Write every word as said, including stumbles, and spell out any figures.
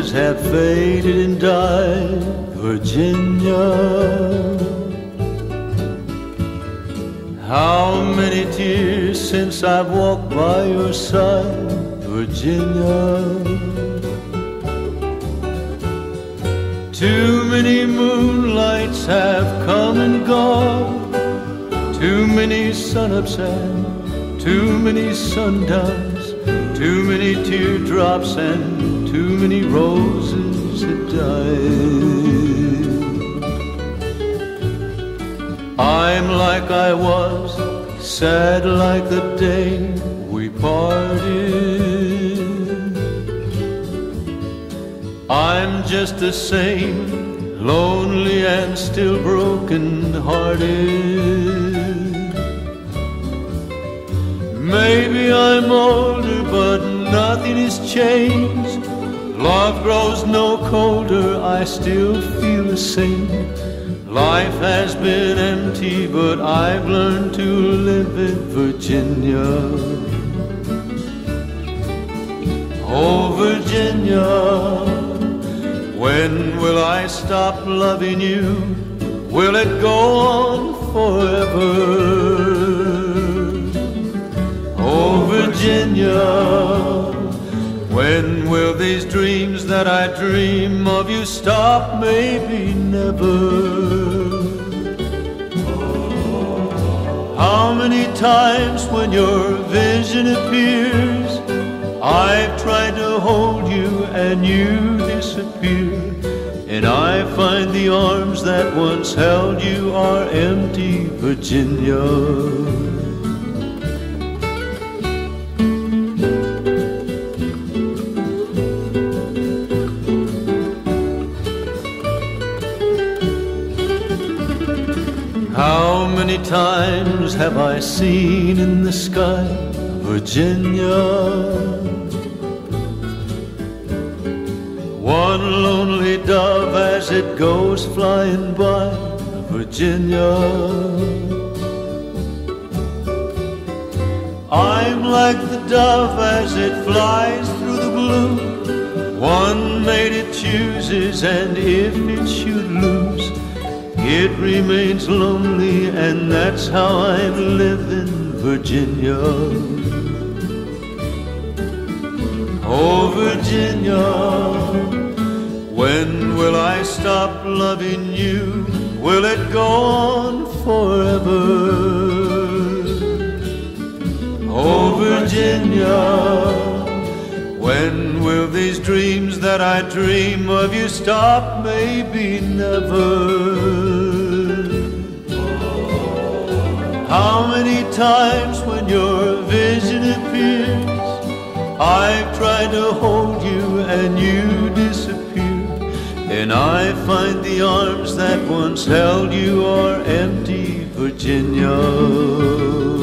roses have faded and died, Virginia. How many tears since I've walked by your side, Virginia. Too many moonlights have come and gone, too many sunups and too many sundowns, too many teardrops and too many roses have died. I'm like I was, sad like the day we parted. I'm just the same, lonely and still broken-hearted. Maybe I'm older, but nothing has changed. Love grows no colder, I still feel the same. Life has been empty, but I've learned to live it, Virginia. Oh, Virginia, when will I stop loving you? Will it go on forever? Oh, Virginia, when will these dreams that I dream of you stop? Maybe never. How many times when your vision appears, I've tried to hold you and you disappear, and I find the arms that once held you are empty, Virginia. How many times have I seen in the sky, Virginia? One lonely dove as it goes flying by, Virginia. I'm like the dove as it flies through the blue. One mate it chooses, and if it should lose, it remains lonely, and that's how I'm living, Virginia. Oh, Virginia, when will I stop loving you? Will it go on forever? Oh, Virginia, when will these dreams that I dream of you stop? Maybe never. How many times when your vision appears, I've tried to hold you and you disappear, and I find the arms that once held you are empty, Virginia.